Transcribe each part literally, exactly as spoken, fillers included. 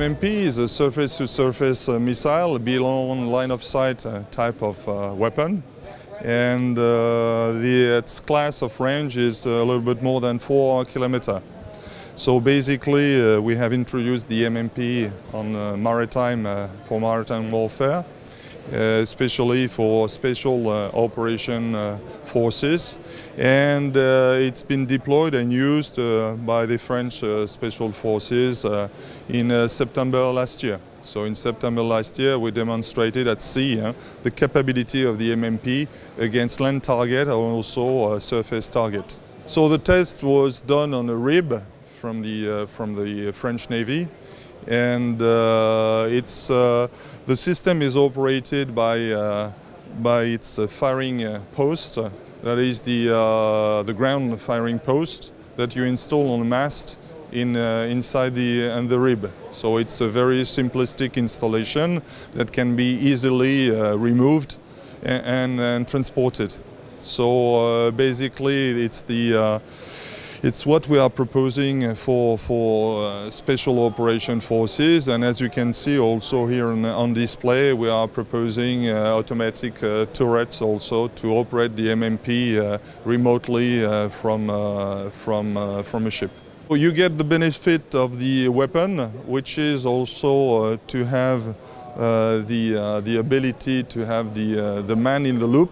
M P is a surface-to-surface uh, missile, beyond line-of-sight uh, type of uh, weapon. And uh, the, its class of range is a little bit more than four kilometers. So basically, uh, we have introduced the M M P on uh, maritime uh, for maritime warfare, uh, especially for special uh, operation uh, forces, and uh, it's been deployed and used uh, by the French uh, special forces uh, in uh, September last year. So in September last year, we demonstrated at sea uh, the capability of the M M P against land target and also uh, surface target. So the test was done on a rib from the uh, from the French Navy, and uh, it's uh, the system is operated by uh, by its uh, firing uh, post. Uh, that is the uh, the ground firing post that you install on a mast in uh, inside the and the rib. So it's a very simplistic installation that can be easily uh, removed and, and, and transported. So uh, basically, it's the uh, It's what we are proposing for, for uh, special operation forces, and as you can see also here on, on display, we are proposing uh, automatic uh, turrets also to operate the M M P uh, remotely uh, from, uh, from, uh, from a ship. You get the benefit of the weapon, which is also uh, to have uh, the, uh, the ability to have the, uh, the man in the loop.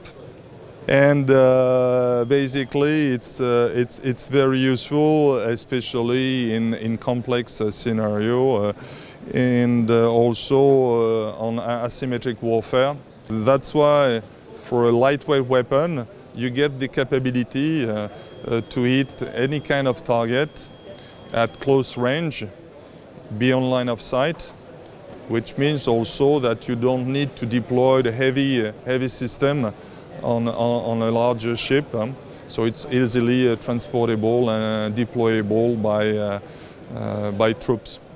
And uh, basically, it's uh, it's it's very useful, especially in in complex uh, scenario, uh, and uh, also uh, on asymmetric warfare. That's why, for a lightweight weapon, you get the capability uh, uh, to hit any kind of target at close range, beyond line of sight, which means also that you don't need to deploy the heavy uh, heavy system On, on, on a larger ship, um, so it's easily uh, transportable and uh, deployable by, uh, uh, by troops.